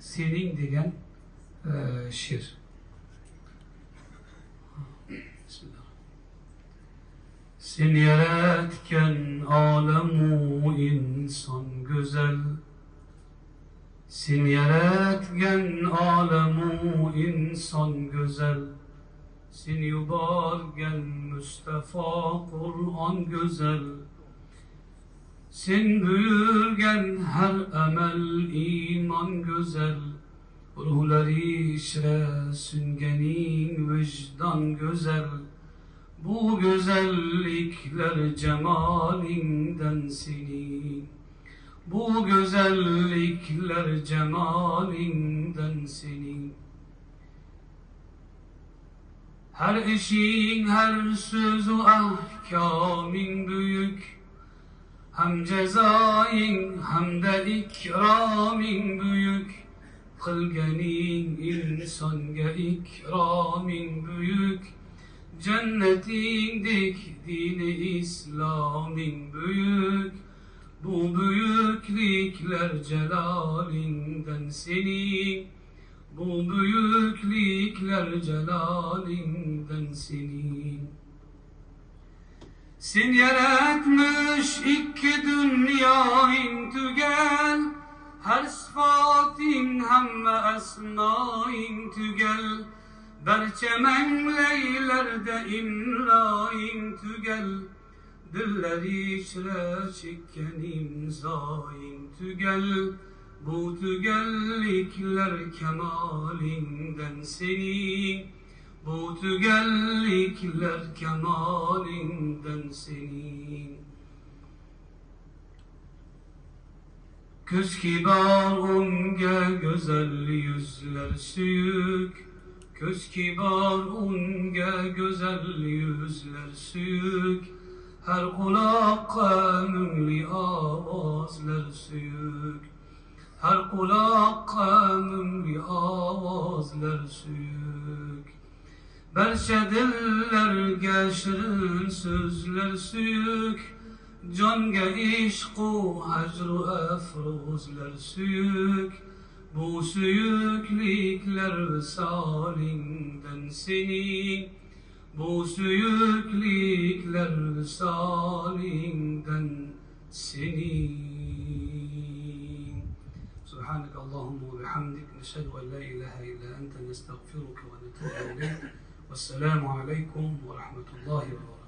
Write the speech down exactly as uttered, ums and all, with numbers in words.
senin degan e, şiir. Bismillah. Sen yaratgan olemu inson güzel. Sen yaratgan olemu inson güzel. Sen yuborgan Mustafa Kur'an güzel. Sen buyurgan her amel iman güzel. Ruhları işre süngenin vicdan güzel. Bu güzellikler cemalinden senin. Bu güzellikler cemalinden senin. Her işin, her sözü ahkamın büyük. Hem cezain hem de ikramin büyük. Kılgenin insanga ikramin büyük. Cennetindik dini İslam'ın büyük. Bu büyüklükler celalinden senin. Bu büyüklükler celalinden senin. Sen yaratmış iki dünyayın tügel. Her sıfatın hem esnayın tügel. Berçemen leylerde imlayın tügel. Dilleri işre çekken imzayın tügel. Bu tügellikler kemalinden senin. Bu tügellikler kemalinden senin. Köz kibar unga güzel yüzler süyük. Köz kibar unga güzel yüzler süyük. Her kulakka mümli avazlar süyük. Her kulakka mümli avazlar süyük. Berçe dillerge şirin sözler süyük. Canga işku hacru efruzlar süyük. Bu süyüklikler visalinden senin. Bu süyüklikler visalinden senin. Subhaneke Allahumma ve bihamdik. Neşhedü en la ilahe illa ente nestağfiruke ve netubu ileyk. Vesselamu aleykum ve rahmetullahi ve berekatuhu.